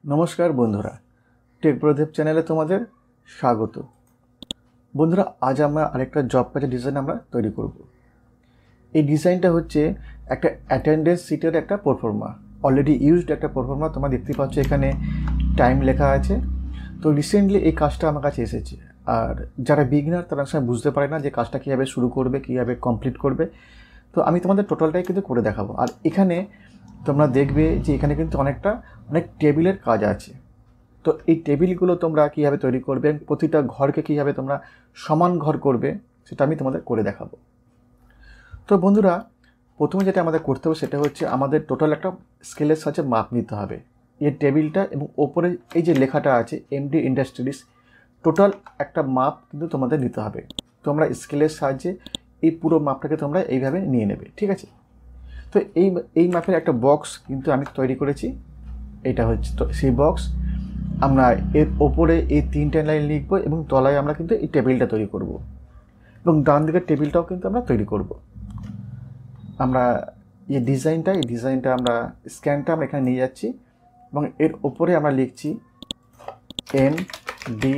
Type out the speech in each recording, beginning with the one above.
নমস্কার বন্ধুরা, টেক প্রদীপ চ্যানেলে তোমাদের স্বাগত। বন্ধুরা, আজ আমরা আরেকটা জব প্যাচের ডিজাইন আমরা তৈরি করব। এই ডিজাইনটা হচ্ছে একটা অ্যাটেন্ডেন্স সিটের একটা পারফর্মা, অলরেডি ইউজড একটা পারফর্মা। তোমরা দেখতে পাচ্ছ এখানে টাইম লেখা আছে। তো রিসেন্টলি এই কাজটা আমার কাছে এসেছে, আর যারা বিগিনার তারা সময় বুঝতে পারে না যে কাজটা কীভাবে শুরু করবে, কীভাবে কমপ্লিট করবে। তো আমি তোমাদের টোটালটাই কিন্তু করে দেখাবো। আর এখানে তোমরা দেখবে যে এখানে কিন্তু অনেক টেবিলের কাজ আছে। তো এই টেবিলগুলো তোমরা কীভাবে তৈরি করবে, প্রতিটা ঘরকে কীভাবে তোমরা সমান ঘর করবে, সেটা আমি তোমাদের করে দেখাবো। তো বন্ধুরা, প্রথমে যেটা আমাদের করতে হবে সেটা হচ্ছে আমাদের টোটাল একটা স্কেলের সাহায্যে মাপ নিতে হবে। এই টেবিলটা এবং ওপরে এই যে লেখাটা আছে এমডি ইন্ডাস্ট্রিজ, টোটাল একটা মাপ কিন্তু তোমাদের নিতে হবে। তোমরা স্কেলের সাহায্যে এই পুরো মাপটাকে তোমরা এইভাবে নিয়ে নেবে, ঠিক আছে? তো এই মাপের একটা বক্স কিন্তু আমি তৈরি করেছি। এটা হচ্ছে তো সেই বক্স। আমরা এর ওপরে এই 3টে লাইন লিখবো এবং তলায় আমরা কিন্তু এই টেবিলটা তৈরি করব, এবং ডান দিকের টেবিলটাও কিন্তু আমরা তৈরি করব। আমরা এই ডিজাইনটা আমরা স্ক্যানটা আমরা এখানে নিয়ে যাচ্ছি এবং এর ওপরে আমরা লিখছি M D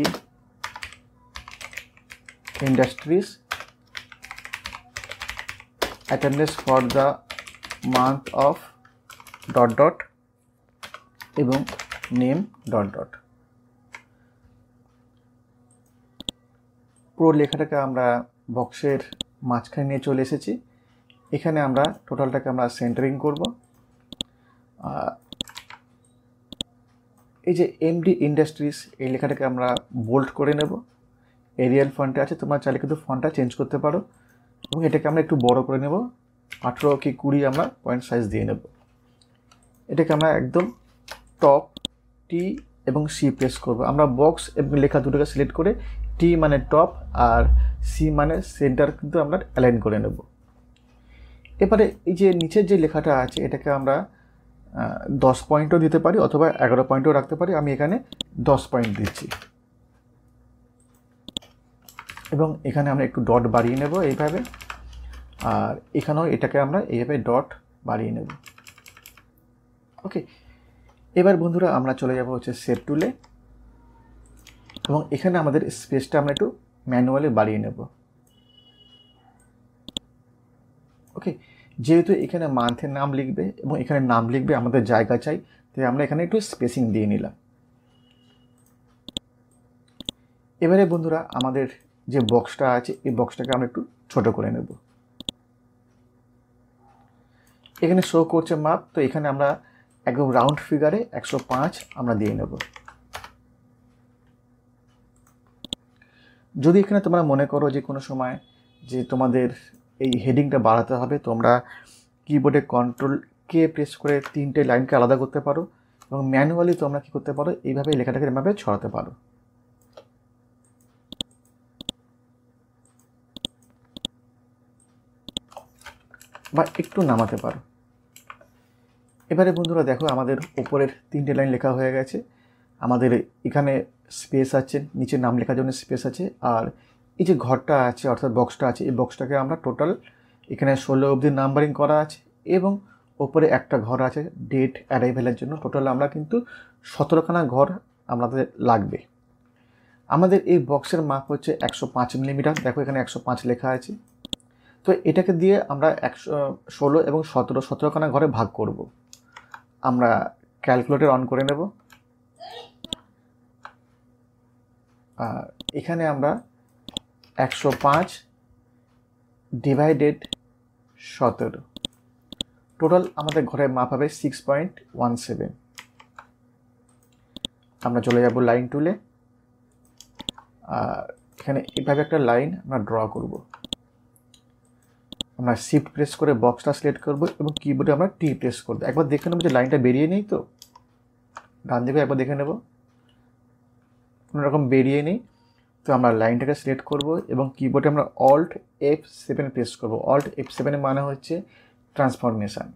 industries attendance for the month of dot dot এবং নেম ডট ডট। পুরো লেখাটাকে আমরা বক্সের মাঝখানে নিয়ে চলে এসেছি। এখানে আমরা টোটালটাকে আমরা সেন্টারিং করব। এই যে এমডি ইন্ডাস্ট্রিজ এই লেখাটাকে আমরা বোল্ড করে নেব। এরিয়াল ফন্টে আছে, তোমরা চাইলে কিন্তু ফন্টটা চেঞ্জ করতে পারো। এবং এটাকে আমরা একটু বড় করে নেব, 18 কি 20 আমরা পয়েন্ট সাইজ দিয়ে নেব। এটাকে আমরা একদম টপ টি এবং সি প্রেস করব। আমরা বক্স এবং লেখা দুটোকে সিলেক্ট করে টি মানে টপ আর সি মানে সেন্টার কিন্তু আমরা অ্যালাইন করে নেব। এবারে এই যে নিচের যে লেখাটা আছে এটাকে আমরা 10 পয়েন্টও দিতে পারি অথবা 11 পয়েন্টও রাখতে পারি। আমি এখানে 10 পয়েন্ট দিচ্ছি এবং এখানে আমরা একটু ডট বাড়িয়ে নেব এইভাবে, আর এখানেও এটাকে আমরা এইভাবে ডট বাড়িয়ে নেব। ওকে, এবার বন্ধুরা আমরা চলে যাব হচ্ছে শেপ টুলে এবং এখানে আমাদের স্পেসটা আমরা একটু ম্যানুয়ালি বাড়িয়ে নেব। ওকে, যেহেতু এখানে মান্থের নাম লিখবে এবং এখানে নাম লিখবে, আমাদের জায়গা চাই, তাই আমরা এখানে একটু স্পেসিং দিয়ে নিলাম। এবারে বন্ধুরা আমাদের যে বক্সটা আছে এই বক্সটাকে আমরা একটু ছোট করে নেব। এখানে শো করছে মাপ, তো এখানে আমরা একদম রাউন্ড ফিগারে 105 আমরা দিয়ে নেব। যদি এখানে তোমরা মনে করো যে কোনো সময় যে তোমাদের এই হেডিংটা বাড়াতে হবে, তোমরা কিবোর্ডে কন্ট্রোল কে প্রেস করে 3টে লাইনকে আলাদা করতে পারো এবং ম্যানুয়ালি তোমরা কী করতে পারো, এইভাবে লেখাটাকে এভাবে ছড়াতে পারো। বা একটু নামাতে পারো। এবারে বন্ধুরা দেখো আমাদের উপরের 3টে লাইন লেখা হয়ে গেছে। আমাদের এখানে স্পেস আছে, নিচে নাম লেখার জন্য স্পেস আছে, আর এই যে ঘরটা আছে অর্থাৎ বক্সটা আছে, এই বক্সটাকে আমরা টোটাল এখানে 16 অবধি নাম্বারিং করা আছে এবং ওপরে একটা ঘর আছে ডেট অ্যারাইভেলের জন্য। টোটাল আমরা কিন্তু 17খানা ঘর আমাদের লাগবে। আমাদের এই বক্সের মাপ হচ্ছে 105 মিলিমিটার। দেখো এখানে 105 লেখা আছে। তো এটাকে দিয়ে আমরা 16 এবং 17খানা ঘরে ভাগ করব। আমরা ক্যালকুলেটর অন করে নেব, আর এখানে আমরা 105 ডিভাইডেড 17, টোটাল আমাদের ঘরের মাপ হবে 6.17। আমরা চলে যাব লাইন টুলে, আর এখানে এইভাবে একটা লাইন আমরা ড্র করব। আমরা শিফট প্রেস করে বক্সটা সিলেক্ট করব এবং কিবোর্ডে আমরা টি প্রেস করব। একবার দেখে নেব যে লাইনটা বেরিয়ে নেই, তো ডান দিকে একবার দেখে নেব কোনো রকম বেরিয়ে নেই। তো আমরা লাইনটাকে সিলেক্ট করব এবং কিবোর্ডে আমরা অল্ট F7 প্রেস করব। অল্ট F7 মানে হচ্ছে ট্রান্সফরমেশন।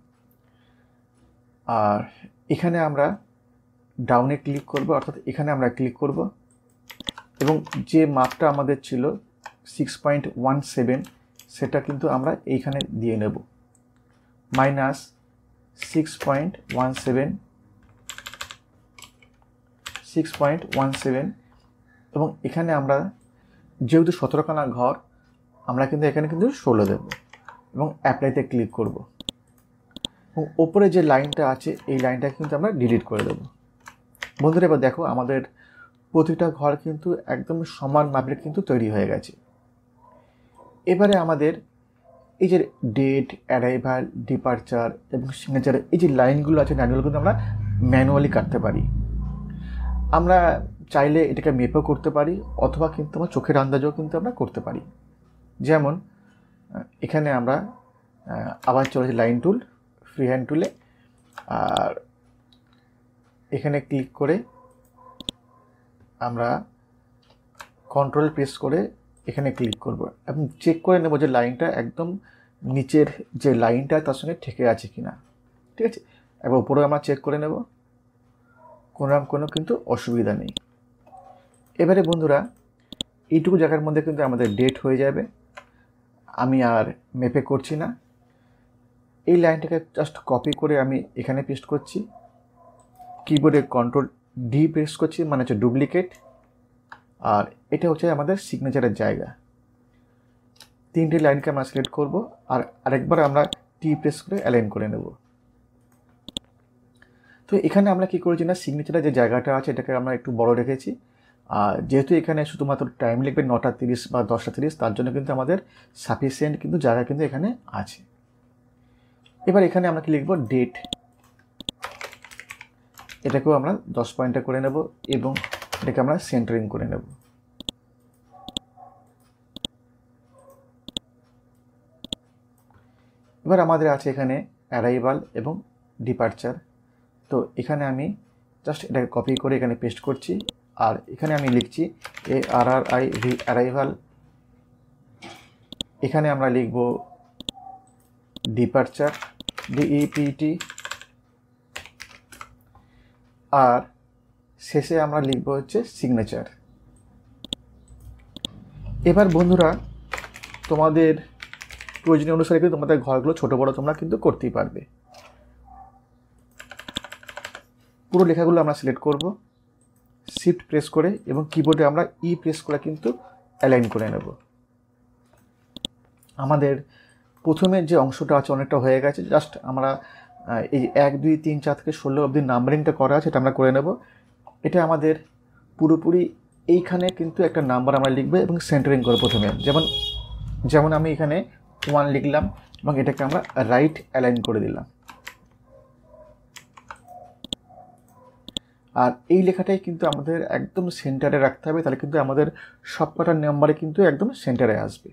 আর এখানে আমরা ডাউনে ক্লিক করব, অর্থাৎ এখানে আমরা ক্লিক করব এবং যে মাপটা আমাদের ছিল 6.17 সেটা কিন্তু আমরা এইখানে দিয়ে নেব, -6.17 6.17 এবং এখানে আমরা যেহেতু 17খানা ঘর আমরা কিন্তু এখানে কিন্তু 16 দেব এবং অ্যাপ্লাইতে ক্লিক করব এবং ওপরে যে লাইনটা আছে এই লাইনটা কিন্তু আমরা ডিলিট করে দেব। বন্ধুরা এবার দেখো আমাদের প্রতিটা ঘর কিন্তু একদম সমান মাপের কিন্তু তৈরি হয়ে গেছে। এবারে আমাদের এই যে ডেট, অ্যারাইভাল, ডিপারচার এবং সিগনেচার এই যে লাইনগুলো আছে লাইনগুলো কিন্তু আমরা ম্যানুয়ালি কাটতে পারি। আমরা চাইলে এটাকে মেপও করতে পারি অথবা কিন্তু আমার চোখের আন্দাজও কিন্তু আমরা করতে পারি। যেমন এখানে আমরা আবার চলেছি লাইন টুল, ফ্রি হ্যান্ড টুলে, আর এখানে ক্লিক করে আমরা কন্ট্রোল প্রেস করে এখানে ক্লিক করব এবং চেক করে নেব যে লাইনটা একদম নিচের যে লাইনটা তার সঙ্গে ঠেকে আছে কিনা। ঠিক আছে, একবার উপরে আমরা চেক করে নেব, কোনো কিন্তু অসুবিধা নেই। এবারে বন্ধুরা এইটুকু জায়গার মধ্যে কিন্তু আমাদের ডেট হয়ে যাবে। আমি আর মেপে করছি না, এই লাইনটাকে জাস্ট কপি করে আমি এখানে পেস্ট করছি, কিবোর্ডে কন্ট্রোল ডি প্রেস করছি, মানে হচ্ছে ডুপ্লিকেট। আর এটা হচ্ছে আমাদের সিগনেচারের জায়গা। 3টে লাইনকে আমরা সিলেক্ট করব আর আরেকবার আমরা টি প্রেস করে অ্যালাইন করে নেব। তো এখানে আমরা কি করেছি না, সিগনেচারের যে জায়গাটা আছে এটাকে আমরা একটু বড় রেখেছি। আর যেহেতু এখানে শুধুমাত্র টাইম লিখবে 9:30 বা 10:30, তার জন্য কিন্তু আমাদের সাফিসিয়েন্ট কিন্তু জায়গা কিন্তু এখানে আছে। এবার এখানে আমরা কি লিখব, ডেট, এটাকেও আমরা 10 পয়েন্টে করে নেব এবং এটাকে আমরা সেন্টারিং করে নেব। এবার আমাদের আছে এখানে অ্যারাইভাল এবং ডিপারচার। তো এখানে আমি জাস্ট এটাকে কপি করে এখানে পেস্ট করছি আর এখানে আমি লিখছি ARRIV অ্যারাইভাল। এখানে আমরা লিখব ডিপারচার DEPT আর শেষে আমরা লিখব হচ্ছে সিগনেচার। এবার বন্ধুরা তোমাদের প্রয়োজনীয় অনুসারে কিন্তু তোমাদের ঘরগুলো ছোটো বড়ো তোমরা কিন্তু করতেই পারবে। পুরো লেখাগুলো আমরা সিলেক্ট করব, শিফট প্রেস করে এবং কিবোর্ডে আমরা ই প্রেস করে কিন্তু অ্যালাইন করে নেব। আমাদের প্রথমের যে অংশটা আছে অনেকটা হয়ে গেছে, জাস্ট আমরা এই 1 2 3 4 থেকে 16 অবধি নাম্বারিংটা করা আছে এটা আমরা করে নেব। এটা আমাদের পুরোপুরি এইখানে কিন্তু একটা নাম্বার আমরা লিখবো এবং সেন্টারিং করব প্রথমে। যেমন আমি এখানে 1 লিখলাম এবং এটাকে আমরা রাইট অ্যালাইন করে দিলাম। আর এই লেখাটাই কিন্তু আমাদের একদম সেন্টারে রাখতে হবে, তাহলে কিন্তু আমাদের সবকটা নাম্বারে কিন্তু একদম সেন্টারে আসবে।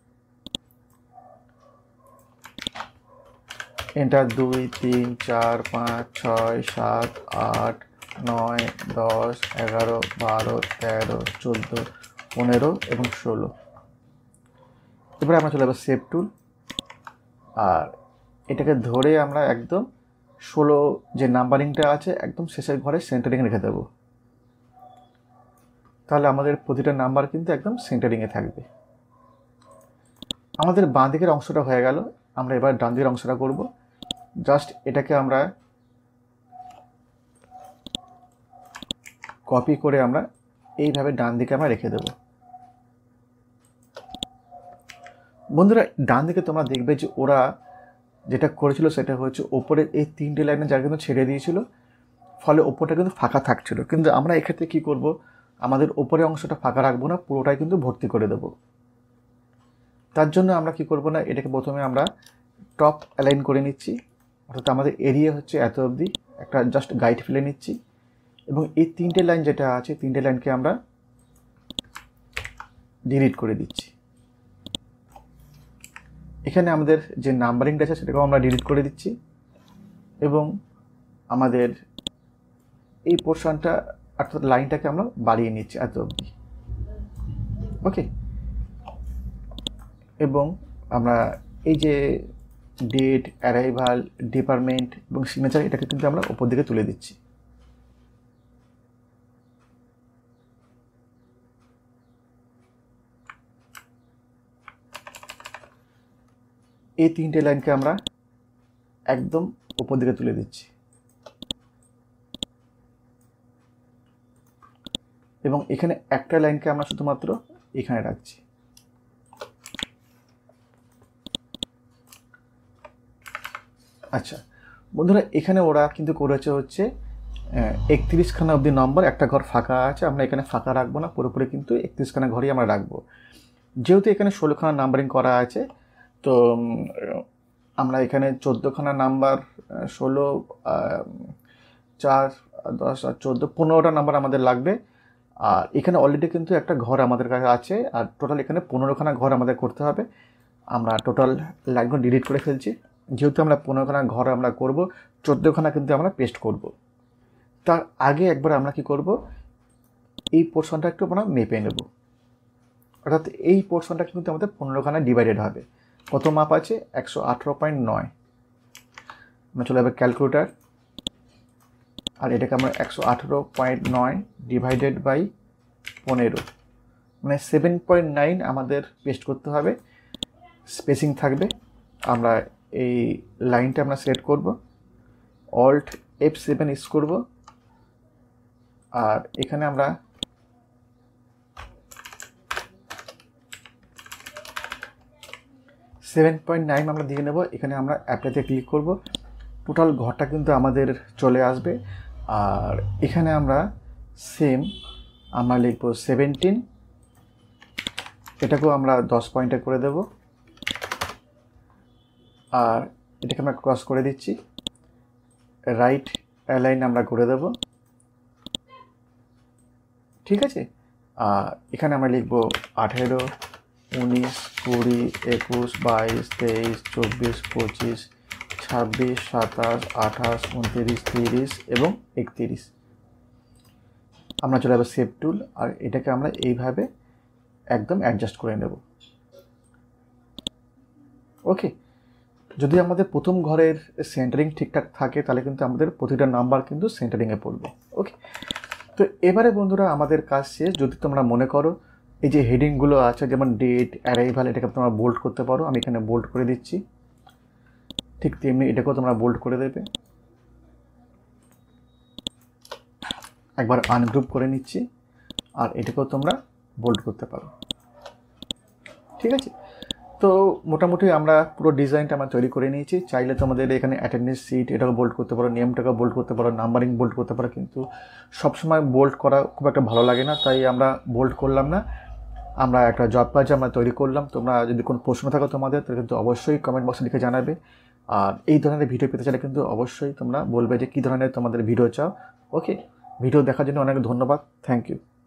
এন্টার 2 3 4 5 6 7 8 9 10 11 12 13 14 15 এবং 16। এবারে আমরা চলে যাবো সেভ টুল আর এটাকে ধরে আমরা একদম 16 যে নাম্বারিংটা আছে একদম শেষের ঘরে সেন্টারিংয়ে রেখে দেবো। তাহলে আমাদের প্রতিটা নাম্বার কিন্তু একদম সেন্টারিংয়ে থাকবে। আমাদের বাঁ দিকের অংশটা হয়ে গেল, আমরা এবার ডান দিকের অংশটা করব। জাস্ট এটাকে আমরা কপি করে আমরা এইভাবে ডান দিকে আমরা রেখে দেব। বন্ধুরা ডান দিকে তোমরা দেখবে যে ওরা যেটা করেছিল সেটা হচ্ছে ওপরে এই 3টে লাইনের জায়গা কিন্তু ছেড়ে দিয়েছিল, ফলে ওপরটা কিন্তু ফাঁকা থাকছিল। কিন্তু আমরা এক্ষেত্রে কী করব, আমাদের ওপরের অংশটা ফাঁকা রাখবো না, পুরোটাই কিন্তু ভর্তি করে দেব। তার জন্য আমরা কি করব না, এটাকে প্রথমে আমরা টপ অ্যালাইন করে নিচ্ছি, অর্থাৎ আমাদের এরিয়া হচ্ছে এত অবধি, একটা জাস্ট গাইড ফেলে নিচ্ছি এবং এই 3টে লাইন যেটা আছে 3টে লাইনকে আমরা ডিলিট করে দিচ্ছি। এখানে আমাদের যে নাম্বারিংটা আছে সেটাকেও আমরা ডিলিট করে দিচ্ছি এবং আমাদের এই পোর্শনটা অর্থাৎ লাইনটাকে আমরা বাড়িয়ে নিচ্ছি এত অবধি। ওকে, এবং আমরা এই যে ডেট, অ্যারাইভাল, ডিপার্টমেন্ট এবং সিগনেচার এটাকে কিন্তু আমরা ওপর দিকে তুলে দিচ্ছি। এই 3টে লাইনকে আমরা একদম উপর দিকে তুলে দিচ্ছি। এবং এখানে একটা লাইনকে আমরা শুধুমাত্র এখানে রাখছি। আচ্ছা বন্ধুরা, এখানে ওরা কিন্তু করেছে হচ্ছে 31খানা অবধি নম্বর, একটা ঘর ফাঁকা আছে, আমরা এখানে ফাঁকা রাখবো না, পুরোপুরি কিন্তু 31খানা ঘরই আমরা রাখবো। যেহেতু এখানে 16খানা নাম্বারিং করা আছে, তো আমরা এখানে 14খানা নাম্বার, 16, 4, 10 আর 14, 15টা নাম্বার আমাদের লাগবে। আর এখানে অলরেডি কিন্তু একটা ঘর আমাদের কাছে আছে, আর টোটাল এখানে 15খানা ঘর আমাদের করতে হবে। আমরা টোটাল লাইনগুলো ডিলিট করে ফেলছি। যেহেতু আমরা 15খানা ঘর আমরা করব, 14খানা কিন্তু আমরা পেস্ট করব। তার আগে একবার আমরা কি করব, এই পোর্শনটা একটু আমরা মেপে নেব। অর্থাৎ এই পোর্শনটা কিন্তু আমাদের 15খানা ডিভাইডেড হবে। কত মাপ আছে? 118.9। আমরা চলে যাবে ক্যালকুলেটার, আর এটাকে আমরা 118.9 ডিভাইডেড বাই 15, মানে 7.9 আমাদের পেস্ট করতে হবে। স্পেসিং থাকবে। আমরা এই লাইনটা আমরা সেট করব, অল্ট F7 ইউজ করব, আর এখানে আমরা $7.9 আমরা দিয়ে নেব। এখানে আমরা অ্যাপ্লাইতে ক্লিক করব। টোটাল ঘরটা কিন্তু আমাদের চলে আসবে। আর এখানে আমরা সেম আমরা লিখব 17, এটাকেও আমরা 10 পয়েন্টে করে দেব। আর এটাকে আমরা ক্রস করে দিচ্ছি, রাইট অ্যালাইন আমরা করে দেব, ঠিক আছে। আর এখানে আমরা লিখব 18, 19, 20, 21, 22, 23, 24, 25, 26, 27, 28, 29, 30 এবং 31। আমরা চলে যাবো সেভ টুল, আর এটাকে আমরা এইভাবে একদম অ্যাডজাস্ট করে নেব। ওকে, যদি আমাদের প্রথম ঘরের সেন্টারিং ঠিকঠাক থাকে তাহলে কিন্তু আমাদের প্রতিটা নাম্বার কিন্তু সেন্টারিংয়ে পড়বে। ওকে, তো এবারে বন্ধুরা আমাদের কাজ শেষ। যদি তোমরা মনে করো এই যে হেডিংগুলো আছে, যেমন ডেট, অ্যারাইভাল, এটাকে তোমরা বোল্ড করতে পারো। আমি এখানে বোল্ড করে দিচ্ছি। ঠিক তেমনি এটাকেও তোমরা বোল্ড করে দেবে। একবার আনগ্রুপ করে নিচ্ছি, আর এটাকেও তোমরা বোল্ড করতে পারো, ঠিক আছে। তো মোটামুটি আমরা পুরো ডিজাইনটা আমরা তৈরি করে নিয়েছি। চাইলে তোমাদের এখানে অ্যাটেন্ডেন্স সিট এটাকে বোল্ড করতে পারো, নেমটাকে বোল্ড করতে পারো, নাম্বারিং বোল্ড করতে পারো, কিন্তু সবসময় বোল্ড করা খুব একটা ভালো লাগে না, তাই আমরা বোল্ড করলাম না। আমরা একটা জব পেজ আমরা তৈরি করলাম। তোমরা যদি কোনো প্রশ্ন থাকো তোমাদের, তাহলে কিন্তু অবশ্যই কমেন্ট বক্সে লিখে জানাবে। আর এই ধরনের ভিডিও পেতে চাইলে কিন্তু অবশ্যই তোমরা বলবে যে কী ধরনের তোমাদের ভিডিও চাও। ওকে, ভিডিও দেখার জন্য অনেক ধন্যবাদ। Thank you.